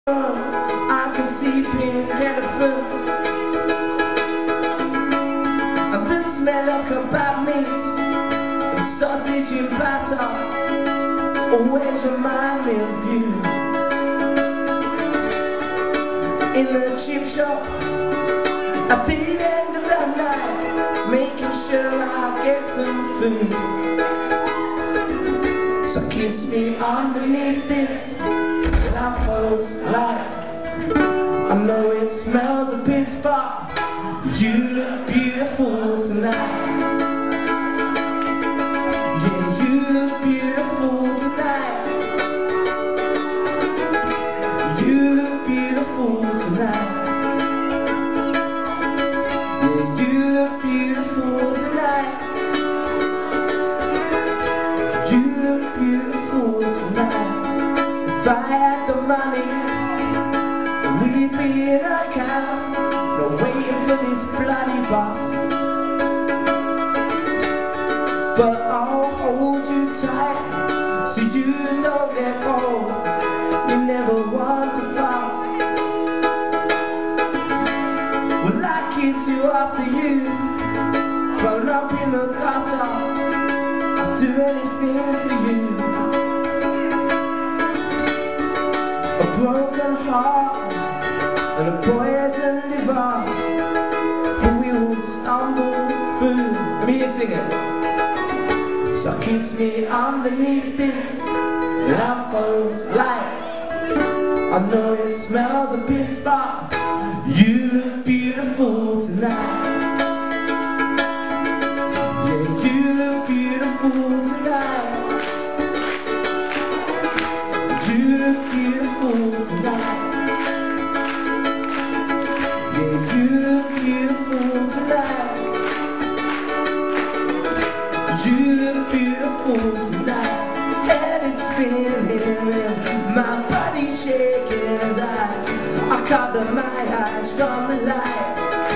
I can see pink elephants and the smell of kebab meat and sausage and batter always remind me of you. In the chip shop at the end of the night, making sure I get some food. So kiss me underneath this lamppost light. I know it smells a piss, but you look beautiful tonight. Yeah, you look beautiful tonight. You look beautiful tonight. Yeah, you look beautiful tonight. You look beautiful tonight. If I had the money, we'd be in a cab, not waiting for this bloody bus. But I'll hold you tight so you don't get cold. You never want to fuss. Well, I kiss you after you thrown up in the gutter. I'll do anything for you. A broken heart and a poison liver, but we will stumble through. Let me hear you sing it. So kiss me underneath this lamppost light. I know it smells a piss, but you look beautiful tonight. Yeah, you look beautiful tonight. You look beautiful tonight. Yeah, you look beautiful tonight. You look beautiful tonight. Head is spinning, my body shaking as I cover my eyes from the light.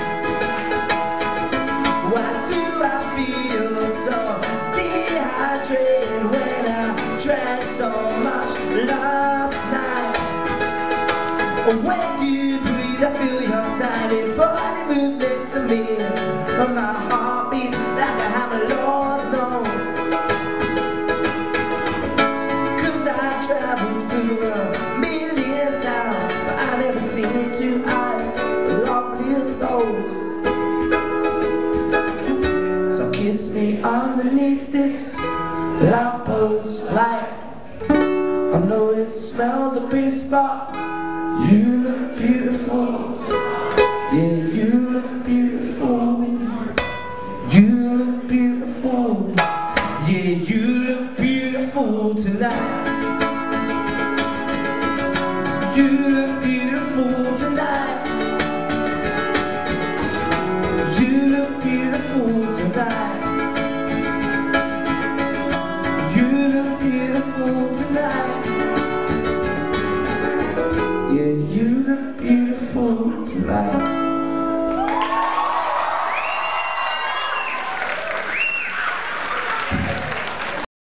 Why do I feel so dehydrated when I drank so much last night? When you breathe, I feel your tiny body move next to me, and my heart beats like a hammer, Lord knows. 'Cause I traveled through a million towns, but I never seen two eyes as lovely as those. So kiss me underneath this lamppost light. I know it smells a piss, but you look beautiful. Yeah, you look beautiful. You look beautiful. Yeah, you look beautiful tonight. You look beautiful tonight. You look beautiful tonight. You look beautiful tonight. Yeah, you look beautiful tonight.